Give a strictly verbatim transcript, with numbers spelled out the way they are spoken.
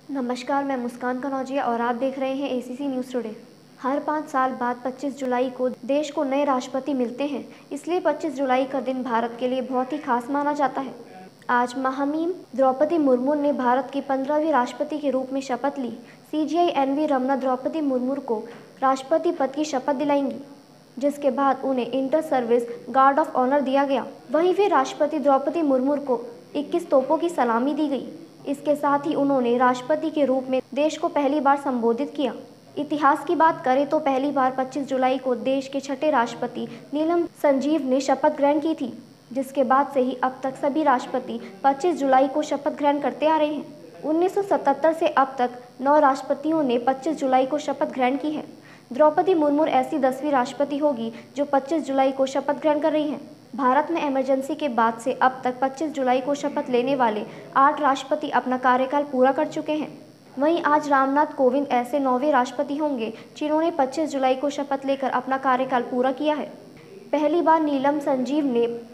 नमस्कार, मैं मुस्कान कनौजिया और आप देख रहे हैं एसीसी न्यूज़ टुडे। हर पाँच साल बाद पच्चीस जुलाई को देश को नए राष्ट्रपति मिलते हैं, इसलिए पच्चीस जुलाई का दिन भारत के लिए बहुत ही खास माना जाता है। आज महामहिम द्रौपदी मुर्मू ने भारत की पंद्रहवीं राष्ट्रपति के रूप में शपथ ली। सीजीआई एनवी रमना द्रौपदी मुर्मू को राष्ट्रपति पद की शपथ दिलाएंगी, जिसके बाद उन्हें inter service guard of honour दिया गया। वहीं फिर राष्ट्रपति द्रौपदी मुर्मू को इक्कीस तोपों की सलामी दी गई। इसके साथ ही उन्होंने राष्ट्रपति के रूप में देश को पहली बार संबोधित किया। इतिहास की बात करें तो पहली बार पच्चीस जुलाई को देश के छठे राष्ट्रपति नीलम संजीव ने शपथ ग्रहण की थी, जिसके बाद से ही अब तक सभी राष्ट्रपति पच्चीस जुलाई को शपथ ग्रहण करते आ रहे हैं। उन्नीस सौ सतहत्तर से अब तक नौ राष्ट्रपतियों ने पच्चीस जुलाई को शपथ ग्रहण की है। द्रौपदी मुर्मू ऐसी दसवीं राष्ट्रपति होगी जो पच्चीस जुलाई को शपथ ग्रहण कर रही हैं। भारत में इमरजेंसी के बाद से अब तक पच्चीस जुलाई को शपथ लेने वाले आठ राष्ट्रपति अपना कार्यकाल पूरा कर चुके हैं। वहीं आज रामनाथ कोविंद ऐसे नौवें राष्ट्रपति होंगे जिन्होंने पच्चीस जुलाई को शपथ लेकर अपना कार्यकाल पूरा किया है। पहली बार नीलम संजीव ने